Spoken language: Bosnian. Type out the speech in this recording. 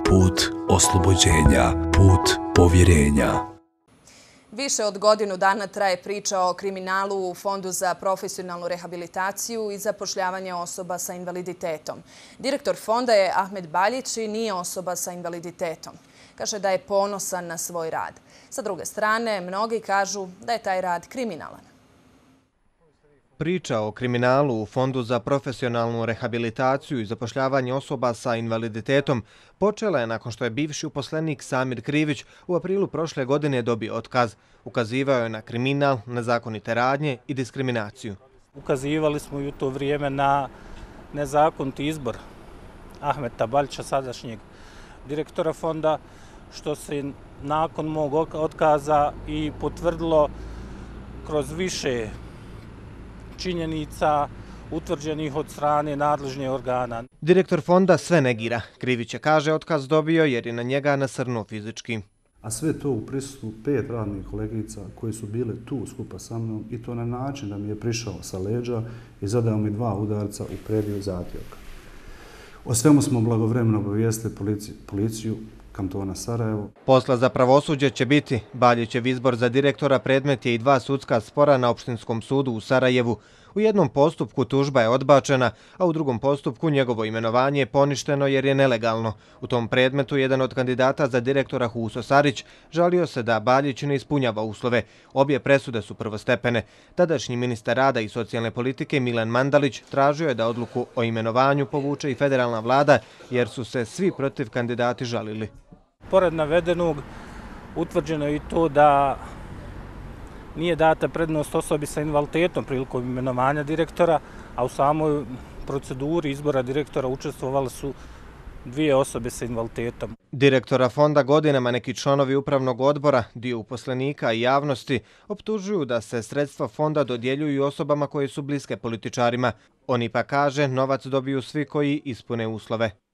put oslobođenja, put povjerenja. Više od godinu dana traje priča o kriminalu u Fondu za profesionalnu rehabilitaciju i zapošljavanje osoba sa invaliditetom. Direktor fonda je Ahmed Baljić i nije osoba sa invaliditetom. Kaže da je ponosan na svoj rad. Sa druge strane, mnogi kažu da je taj rad kriminalan. Priča o kriminalu u Fondu za profesionalnu rehabilitaciju i zapošljavanje osoba sa invaliditetom počela je nakon što je bivši uposlenik Samir Krivić u aprilu prošle godine dobio otkaz. Ukazivao je na kriminal, nezakonite radnje i diskriminaciju. Ukazivali smo i u to vrijeme na nezakoniti izbor Ahmeta Baljića, sadašnjeg direktora fonda, što se nakon mog otkaza i potvrdilo kroz više činjenica utvrđenih od strane nadležnih organa. Direktor fonda sve negira. Krivić je, kaže, otkaz dobio jer je na njega nasrnuo fizički. A sve to u prisustvu 5 radnih kolegica koji su bile tu skupa sa mnom i to na način da mi je prišao sa leđa i zadao mi 2 udarca u prediju zatvjorka. O svemu smo blagovremeno obavijestili policiju kantona Sarajevo. Posla za pravosuđe će biti. Baljićev izbor za direktora predmet je i 2 sudska spora na Opštinskom sudu u Sarajevu. U jednom postupku tužba je odbačena, a u drugom postupku njegovo imenovanje je poništeno jer je nelegalno. U tom predmetu jedan od kandidata za direktora Huso Sarić žalio se da Baljić ne ispunjava uslove. Obje presude su prvostepene. Tadašnji ministar rada i socijalne politike Milan Mandalić tražio je da odluku o imenovanju povuče i federalna vlada jer su se svi protiv kandidati žalili. Pored navedenog, utvrđeno je i to da nije data prednost osobi sa invaliditetom prilikom imenovanja direktora, a u samoj proceduri izbora direktora učestvovale su 2 osobe sa invaliditetom. Direktora fonda godinama neki članovi upravnog odbora, dio uposlenika i javnosti optužuju da se sredstva fonda dodjeljuju osobama koje su bliske političarima. Oni pa, kaže, novac dobiju svi koji ispune uslove.